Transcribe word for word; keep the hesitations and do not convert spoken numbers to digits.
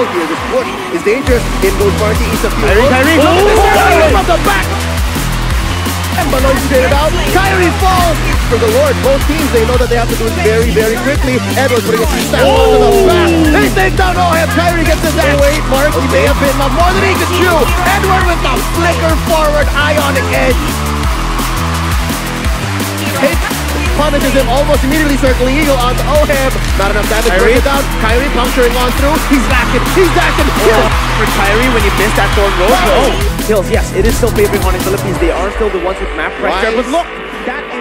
well here. This push is dangerous. In goes Marky, eats a few Kyrie, rolls. Kyrie, Oh, oh, from the back! And Malone straight it out. Kyrie falls! For the Lord, both teams, they know that they have to do it very, very quickly. Edwards putting a few stats onto the back. They take down OhM. Kyrie gets his ass. Wait, Mark, he may have bitten off more than he could chew. Edward with the flicker forward, ionic edge. Hit, punishes him, almost immediately circling Eagle onto OhM. Not enough damage, Kyrie. brings it down. Kyrie puncturing on through. He's lacking, he's lacking. Oh, for Kyrie when you missed that thorn road. Oh, kills, yes, it is still favoring Haunted Philippines. They are still the ones with map pressure. Nice. But look, that is